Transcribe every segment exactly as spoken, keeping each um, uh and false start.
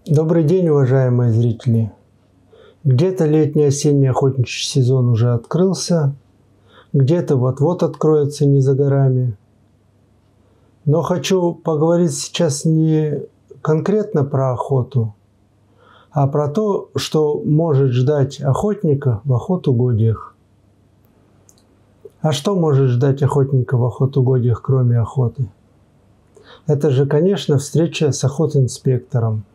Добрый день, уважаемые зрители! Где-то летний-осенний охотничий сезон уже открылся, где-то вот-вот откроется не за горами. Но хочу поговорить сейчас не конкретно про охоту, а про то, что может ждать охотника в охотугодиях. А что может ждать охотника в охотугодиях, кроме охоты? Это же, конечно, встреча с охотинспектором.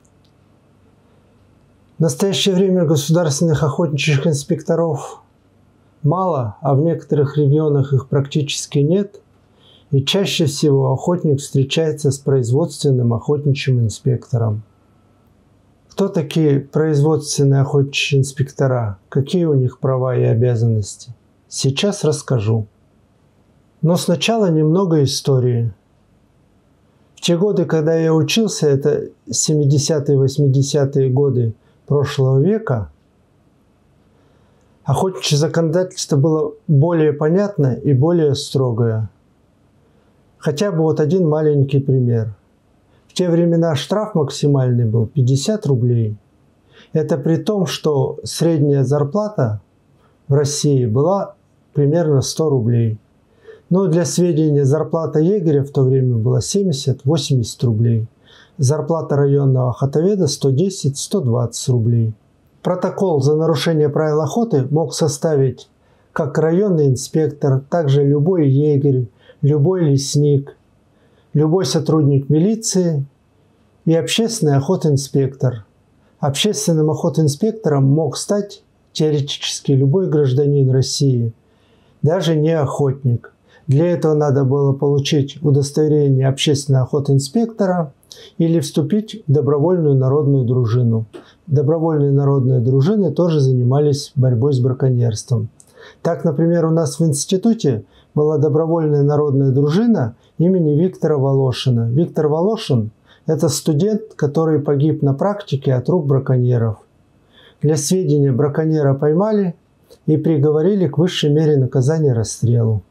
В настоящее время государственных охотничьих инспекторов мало, а в некоторых регионах их практически нет. И чаще всего охотник встречается с производственным охотничьим инспектором. Кто такие производственные охотничьи инспектора? Какие у них права и обязанности? Сейчас расскажу. Но сначала немного истории. В те годы, когда я учился, это семидесятые-восьмидесятые годы прошлого века, охотничье законодательство было более понятное и более строгое. Хотя бы вот один маленький пример. В те времена штраф максимальный был пятьдесят рублей. Это при том, что средняя зарплата в России была примерно сто рублей. Но для сведения, зарплата егеря в то время была семьдесят-восемьдесят рублей. Зарплата районного охотоведа сто десять - сто двадцать рублей. Протокол за нарушение правил охоты мог составить как районный инспектор, так же любой егерь, любой лесник, любой сотрудник милиции и общественный охотинспектор. Общественным охотинспектором мог стать теоретически любой гражданин России, даже не охотник. Для этого надо было получить удостоверение общественного охотинспектора или вступить в добровольную народную дружину. Добровольные народные дружины тоже занимались борьбой с браконьерством. Так, например, у нас в институте была добровольная народная дружина имени Виктора Волошина. Виктор Волошин – это студент, который погиб на практике от рук браконьеров. Для сведения, браконьера поймали и приговорили к высшей мере наказания расстрелу.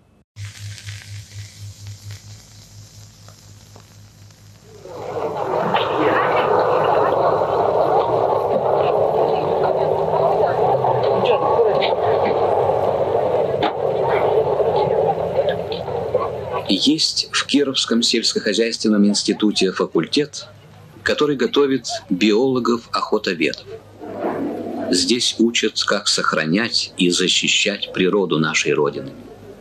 Есть в Кировском сельскохозяйственном институте факультет, который готовит биологов-охотоведов. Здесь учат, как сохранять и защищать природу нашей Родины.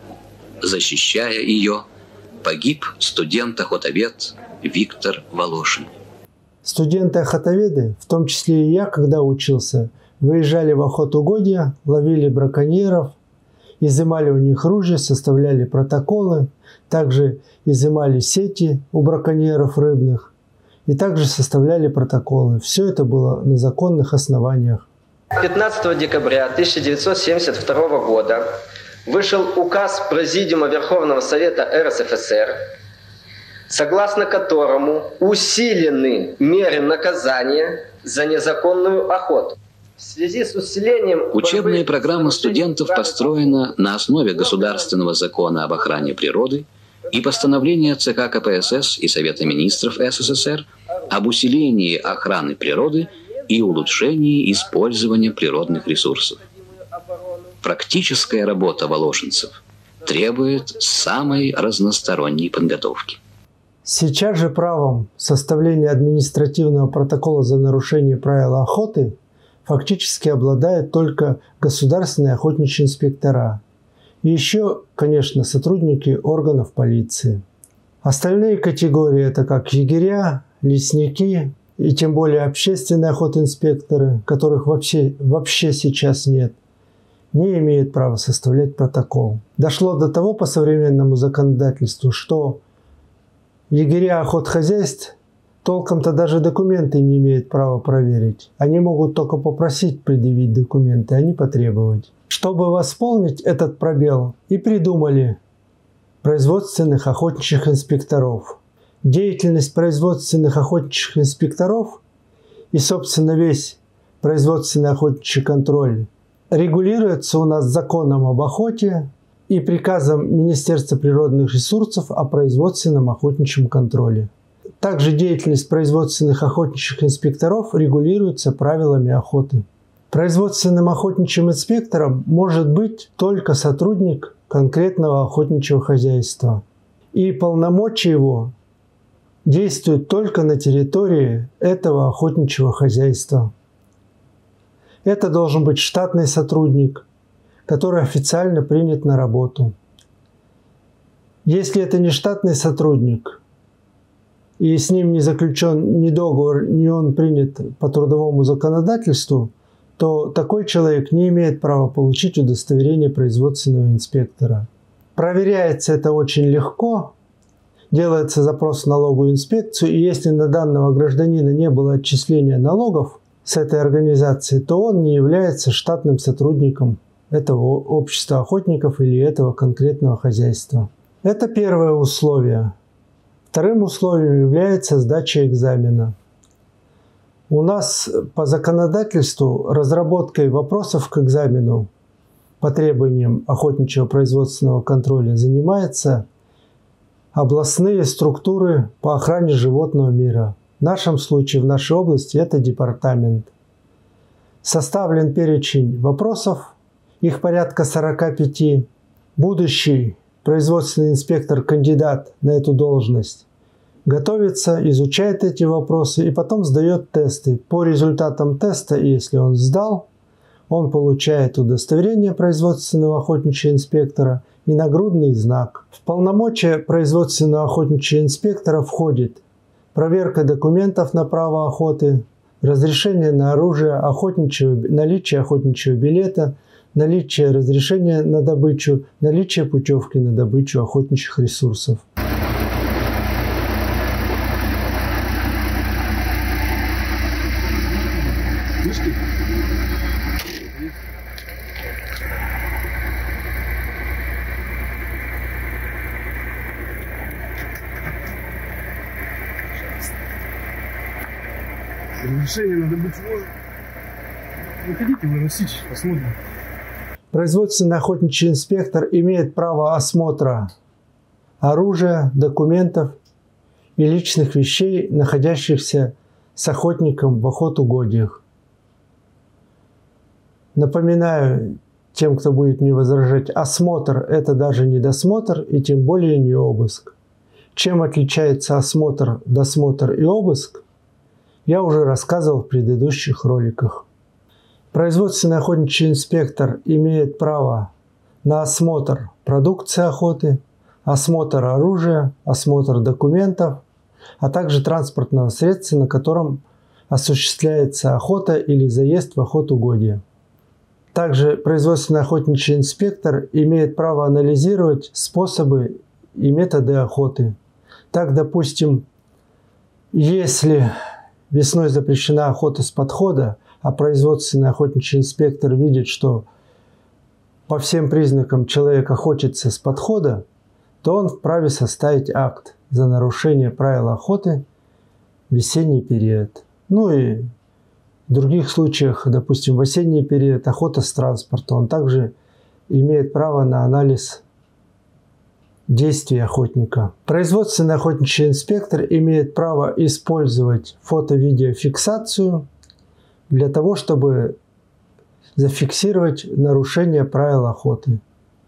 Защищая ее, погиб студент-охотовед Виктор Волошин. Студенты-охотоведы, в том числе и я, когда учился, выезжали в охотугодья, ловили браконьеров, изымали у них ружья, составляли протоколы, также изымали сети у браконьеров рыбных и также составляли протоколы. Все это было на законных основаниях. пятнадцатого декабря тысяча девятьсот семьдесят второго года вышел указ Президиума Верховного Совета эр эс эф эс эр, согласно которому усилены меры наказания за незаконную охоту. В связи с усилением... Учебная программа студентов построена на основе Государственного закона об охране природы и постановления ЦК ка пэ эс эс и Совета министров эс эс эс эр об усилении охраны природы и улучшении использования природных ресурсов. Практическая работа волошинцев требует самой разносторонней подготовки. Сейчас же правом составления административного протокола за нарушение правил охоты фактически обладают только государственные охотничьи инспектора. И еще, конечно, сотрудники органов полиции. Остальные категории – это как егеря, лесники и тем более общественные охотинспекторы, которых вообще, вообще сейчас нет, не имеют права составлять протокол. Дошло до того по современному законодательству, что егеря охотхозяйств толком-то даже документы не имеют права проверить. Они могут только попросить предъявить документы, а не потребовать. Чтобы восполнить этот пробел, и придумали производственных охотничьих инспекторов. Деятельность производственных охотничьих инспекторов и, собственно, весь производственный охотничий контроль регулируется у нас законом об охоте и приказом Министерства природных ресурсов о производственном охотничьем контроле. Также деятельность производственных охотничьих инспекторов регулируется правилами охоты. Производственным охотничьим инспектором может быть только сотрудник конкретного охотничьего хозяйства. И полномочия его действуют только на территории этого охотничьего хозяйства. Это должен быть штатный сотрудник, который официально принят на работу. Если это не штатный сотрудник, и с ним не заключен ни договор, ни он принят по трудовому законодательству, то такой человек не имеет права получить удостоверение производственного инспектора. Проверяется это очень легко. Делается запрос в налоговую инспекцию, и если на данного гражданина не было отчисления налогов с этой организации, то он не является штатным сотрудником этого общества охотников или этого конкретного хозяйства. Это первое условие. Вторым условием является сдача экзамена. У нас по законодательству разработкой вопросов к экзамену по требованиям охотничьего производственного контроля занимаются областные структуры по охране животного мира. В нашем случае, в нашей области, это департамент. Составлен перечень вопросов, их порядка сорока пяти. Будущий производственный инспектор, кандидат на эту должность, готовится, изучает эти вопросы и потом сдает тесты. По результатам теста, если он сдал, он получает удостоверение производственного охотничьего инспектора и нагрудный знак. В полномочия производственного охотничьего инспектора входит проверка документов на право охоты, разрешение на оружие, охотничьего, наличие охотничьего билета, наличие разрешения на добычу, наличие путевки на добычу охотничьих ресурсов. Разрешение на добычу. Выходите, выносите, посмотрим. Производственный охотничий инспектор имеет право осмотра оружия, документов и личных вещей, находящихся с охотником в охотугодиях. Напоминаю тем, кто будет мне возражать, осмотр – это даже не досмотр и тем более не обыск. Чем отличается осмотр, досмотр и обыск, я уже рассказывал в предыдущих роликах. Производственный охотничий инспектор имеет право на осмотр продукции охоты, осмотр оружия, осмотр документов, а также транспортного средства, на котором осуществляется охота или заезд в охотугодие. Также производственный охотничий инспектор имеет право анализировать способы и методы охоты. Так, допустим, если весной запрещена охота с подхода, а производственный охотничий инспектор видит, что по всем признакам человек охотится с подхода, то он вправе составить акт за нарушение правил охоты в весенний период. Ну и в других случаях, допустим, в осенний период охота с транспорта, он также имеет право на анализ действий охотника. Производственный охотничий инспектор имеет право использовать фото-видеофиксацию для того, чтобы зафиксировать нарушение правил охоты.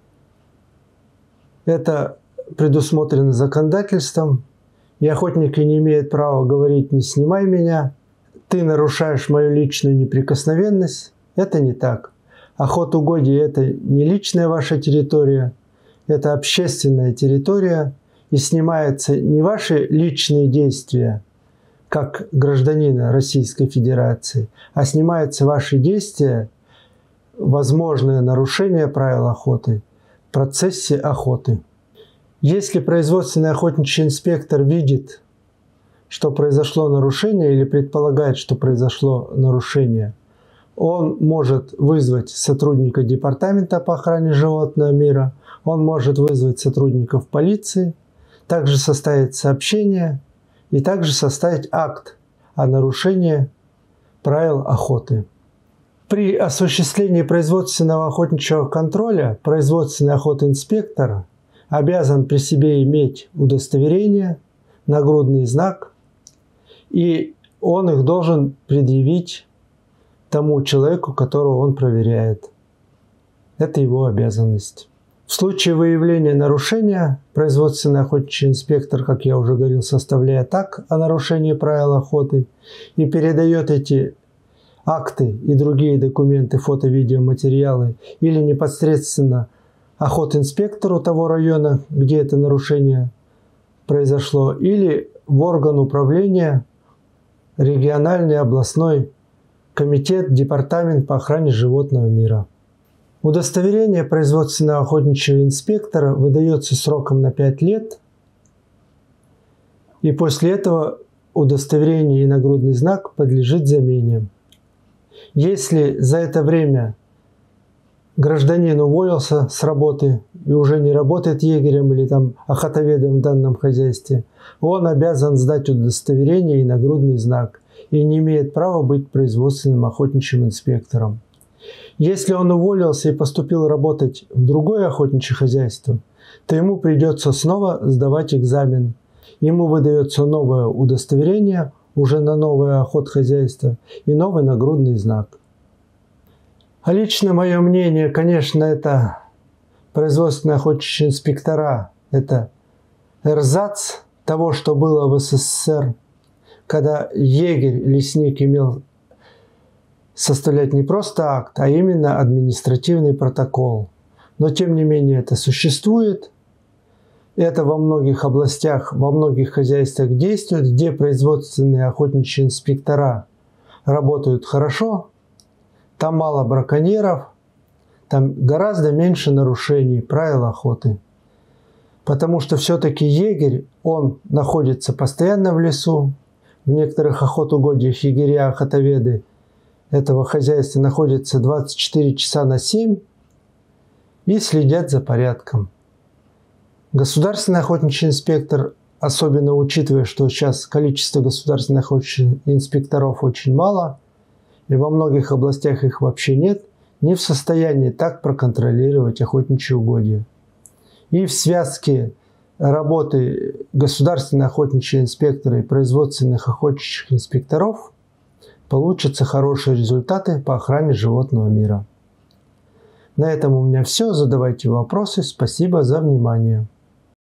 Это предусмотрено законодательством, и охотники не имеют права говорить «не снимай меня», «ты нарушаешь мою личную неприкосновенность». Это не так. Охотугодие – это не личная ваша территория, это общественная территория, и снимаются не ваши личные действия, как гражданина Российской Федерации, а снимаются ваши действия, возможное нарушение правил охоты в процессе охоты. Если производственный охотничий инспектор видит, что произошло нарушение или предполагает, что произошло нарушение, он может вызвать сотрудника департамента по охране животного мира, он может вызвать сотрудников полиции, также составить сообщение и также составить акт о нарушении правил охоты. При осуществлении производственного охотничьего контроля производственный охотинспектор обязан при себе иметь удостоверение, нагрудный знак и он их должен предъявить тому человеку, которого он проверяет. Это его обязанность. В случае выявления нарушения производственный охотничий инспектор, как я уже говорил, составляет акт о нарушении правил охоты и передает эти акты и другие документы, фото-видеоматериалы или непосредственно охотинспектору того района, где это нарушение произошло, или в орган управления, региональный, областной комитет, департамент по охране животного мира. Удостоверение производственного охотничьего инспектора выдается сроком на пять лет, и после этого удостоверение и нагрудный знак подлежит замене. Если за это время гражданин уволился с работы и уже не работает егерем или там охотоведом в данном хозяйстве, он обязан сдать удостоверение и нагрудный знак и не имеет права быть производственным охотничьим инспектором. Если он уволился и поступил работать в другое охотничье хозяйство, то ему придется снова сдавать экзамен. Ему выдается новое удостоверение уже на новое охотхозяйство и новый нагрудный знак. А лично мое мнение, конечно, это производственные охотничьи инспектора, это эрзац того, что было в СССР, когда егерь, лесник имел составлять не просто акт, а именно административный протокол. Но тем не менее это существует. Это во многих областях, во многих хозяйствах действует, где производственные охотничьи инспектора работают хорошо, там мало браконьеров, там гораздо меньше нарушений правил охоты. Потому что все-таки егерь, он находится постоянно в лесу. В некоторых охотугодьях егеря, охотоведы этого хозяйства находятся двадцать четыре часа на семь и следят за порядком. Государственный охотничий инспектор, особенно учитывая, что сейчас количество государственных охотничьих инспекторов очень мало, и во многих областях их вообще нет, не в состоянии так проконтролировать охотничьи угодья. И в связке работы государственных охотничьих инспекторов и производственных охотничьих инспекторов получатся хорошие результаты по охране животного мира. На этом у меня все. Задавайте вопросы. Спасибо за внимание.